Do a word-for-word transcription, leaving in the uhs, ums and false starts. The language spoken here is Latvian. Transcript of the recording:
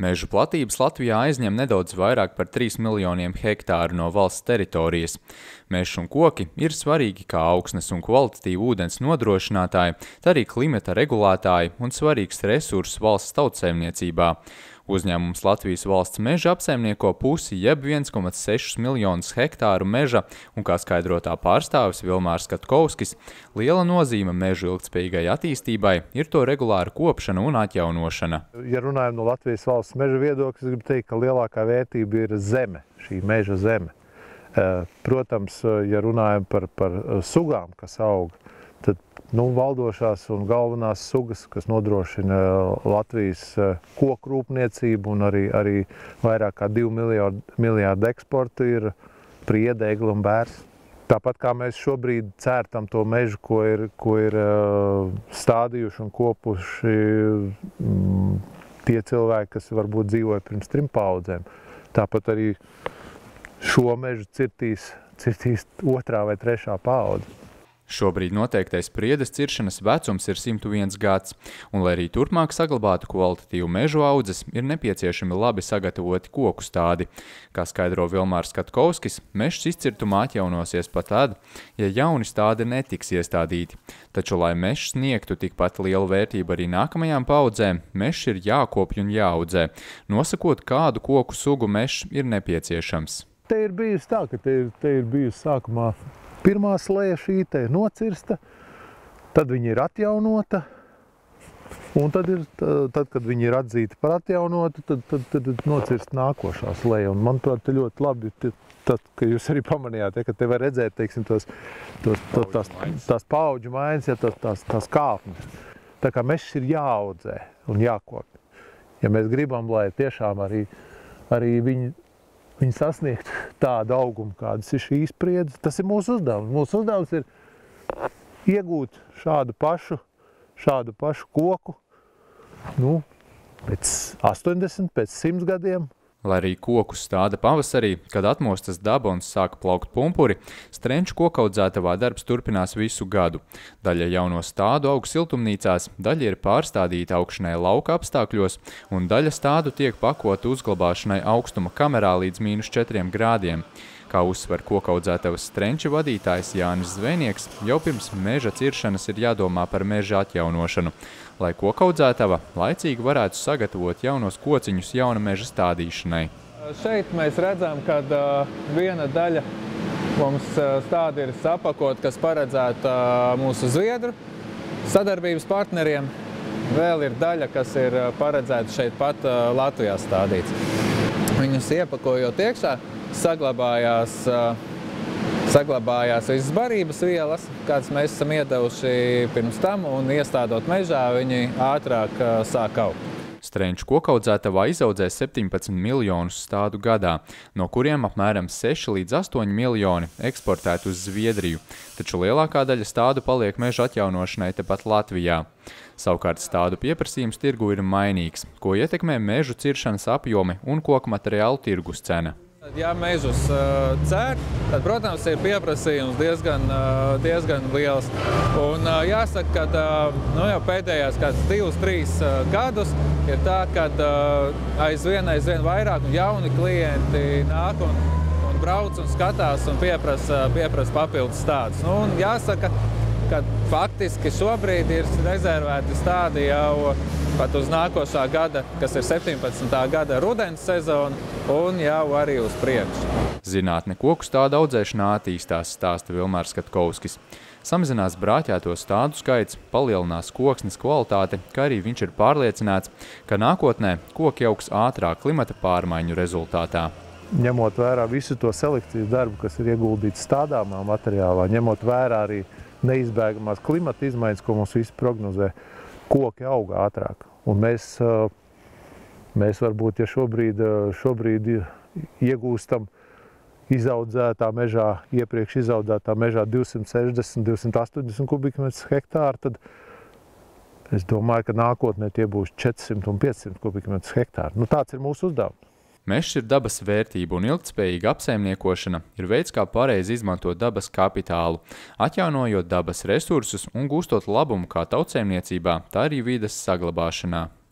Mežu platības Latvijā aizņem nedaudz vairāk par trīs miljoniem hektāru no valsts teritorijas. Mežs un koki ir svarīgi kā augsnes un kvalitatīvu ūdens nodrošinātāji, tā arī klimata regulētāji un svarīgs resurss valsts tautsaimniecībā. Uzņēmums Latvijas valsts meža apsaimnieko pusi jeb viens komats seši miljonus hektāru meža, un kā skaidrotā pārstāvis Vilmārs Katkovskis, liela nozīme mežu ilgtspējīgai attīstībai ir to regulāra kopšana un atjaunošana. Ja runājam no Latvijas valsts meža viedokļa, es gribu teikt, ka lielākā vērtība ir zeme, šī meža zeme. Protams, ja runājam par, par sugām, kas aug, tad nu, valdošās un galvenās sugas, kas nodrošina Latvijas koku rūpniecību un arī, arī vairāk kā divu miljārdu eksportu, ir priede, egle un bērs. Tāpat kā mēs šobrīd cērtam to mežu, ko ir, ko ir stādījuši un kopuši mm, tie cilvēki, kas varbūt dzīvoja pirms trim paudzēm. Tāpat arī šo mežu cirtīs, cirtīs otrā vai trešā paudze. Šobrīd noteiktais priedes ciršanas vecums ir simt viens gads, un lai arī turpmāk saglabātu kvalitatīvu mežu audzes, ir nepieciešami labi sagatavoti koku stādi. Kā skaidro Vilmārs Katkovskis, mežs izcirtumā atjaunosies pat tad, ja jauni stādi netiks iestādīti. Taču, lai mežs sniegtu tikpat lielu vērtību arī nākamajām paudzēm, mežs ir jākopj un jāaudzē, nosakot, kādu koku sugu mežs ir nepieciešams. Te ir bijusi tā, ka te ir, te ir bijusi sākumā pirmā slēja šī te ir nocirsta, tad viņa ir atjaunota, un tad, ir, tad kad viņa ir atzīta par atjaunotu, tad, tad, tad nocirst nākošā slēja. Un, manuprāt, te ļoti labi, tad, ka jūs arī pamanījāt, ja, ka te var redzēt, teiksim, tos, tos, tos, tās, tās paudžu maiņas, ja, tās, tās, tās kāpnes. Tā kā mežs ir jāaudzē un jākopj. Ja mēs gribam, lai tiešām arī, arī viņi viņi sasniegt tādu augumu, kādas ir šīs priedes. Tas ir mūsu uzdevums. Mūsu uzdevums ir iegūt šādu pašu, šādu pašu koku, nu, pēc astoņdesmit, pēc simts gadiem. Lai arī kokus stāda pavasarī, kad atmostas daba un sāka plaukt pumpuri, strenču kokaudzētavā darbs turpinās visu gadu. Daļa jauno stādu aug siltumnīcās, daļa ir pārstādīta augšanai lauka apstākļos, un daļa stādu tiek pakota uzglabāšanai augstuma kamerā līdz mīnus četriem grādiem. Kā uzsver kokaudzētavas strenču vadītājs Jānis Zvejnieks, jau pirms meža ciršanas ir jādomā par meža atjaunošanu, lai kokaudzētava laicīgi varētu sagatavot jaunos kociņus jauna meža stādīšanai. Šeit mēs redzam, ka viena daļa mums stādi ir sapakot, kas paredzēta mūsu zviedru sadarbības partneriem. Vēl ir daļa, kas ir paredzēta šeit pat Latvijā stādīts. Viņus iepakojot iekšā, saglabājās, saglabājās visas barības vielas, kādas mēs esam iedevuši pirms tam, un iestādot mežā, viņi ātrāk sāk augt. Strenču kokaudzētavā izaudzē septiņpadsmit miljonus stādu gadā, no kuriem apmēram seši līdz astoņi miljoni eksportēt uz Zviedriju, taču lielākā daļa stādu paliek meža atjaunošanai tepat Latvijā. Savukārt stādu pieprasījums tirgu ir mainīgs, ko ietekmē mežu ciršanas apjomi un koku materiālu tirgus cena. Ja mežus uh, cēr, tad, protams, ir pieprasījums diezgan, uh, diezgan liels. Un uh, jāsaka, ka uh, nu, jau pēdējās kāds divus, trīs uh, gadus ir tā, ka uh, aizvien, aizvien vairāk jauni klienti nāk un, un brauc un skatās un pieprasa, pieprasa papildus stādus. Nu, un jāsaka, ka faktiski šobrīd ir rezervēti stādi jau pat uz nākošā gada, kas ir septiņpadsmitā gada rudens sezona, un jau arī uz priekšu. Zinātne koku stādu audzēšanā attīstās, stāsta Vilmārs Katkovskis. Samazinās brāķēto stādu skaits, palielinās koksnes kvalitāte, kā arī viņš ir pārliecināts, ka nākotnē koki augs ātrāk klimata pārmaiņu rezultātā. Ņemot vērā visu to selekcijas darbu, kas ir ieguldīts stādāmā materiālā, ņemot vērā arī neizbēgamās klimata izmaiņas, ko mums visi prognozē, koki auga ātrāk. Un mēs, mēs varbūt, ja šobrīd, šobrīd iegūstam izaudzētā mežā, iepriekš izaudzētā mežā divsimt sešdesmit, divsimt astoņdesmit kubikmetrus hektāru, tad es domāju, ka nākotnē tie būs četrsimt un piecsimt kubikmetrus hektāru. Nu, tāds ir mūsu uzdevums. Mežs ir dabas vērtība un ilgtspējīga apsaimniekošana ir veids, kā pareizi izmantot dabas kapitālu, atjaunojot dabas resursus un gūstot labumu kā tautsaimniecībā, tā arī vides saglabāšanā.